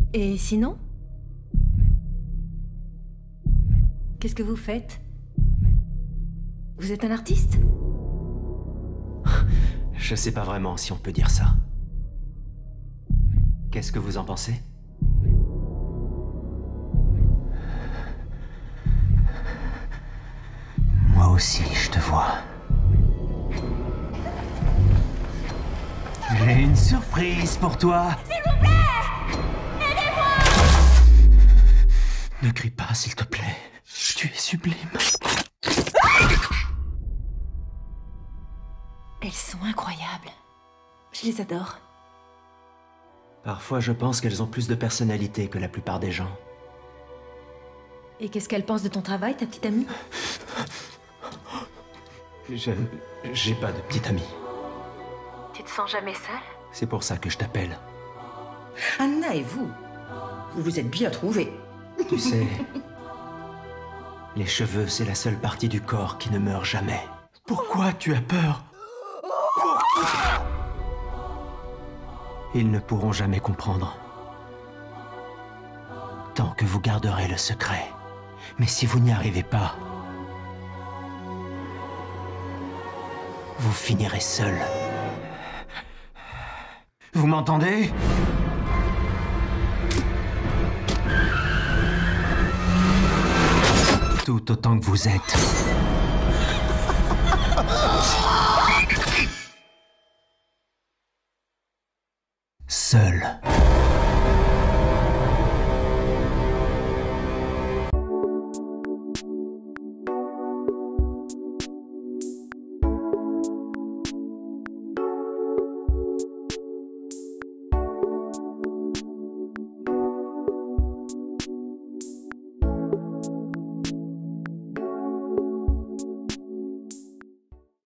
Et sinon? Qu'est-ce que vous faites? Vous êtes un artiste? Je sais pas vraiment si on peut dire ça. Qu'est-ce que vous en pensez? Moi aussi, je te vois. J'ai une surprise pour toi. S'il vous plaît! Aidez-moi! Ne crie pas, s'il te plaît. Tu es sublime. Elles sont incroyables. Je les adore. Parfois, je pense qu'elles ont plus de personnalité que la plupart des gens. Et qu'est-ce qu'elle pense de ton travail, ta petite amie? J'ai pas de petite amie. Tu te sens jamais seule? C'est pour ça que je t'appelle. Anna et vous, vous vous êtes bien trouvés. Tu sais, les cheveux, c'est la seule partie du corps qui ne meurt jamais. Pourquoi tu as peur? Pourquoi? Ils ne pourront jamais comprendre. Tant que vous garderez le secret. Mais si vous n'y arrivez pas, vous finirez seul. Vous m'entendez? Tout autant que vous êtes. Seul.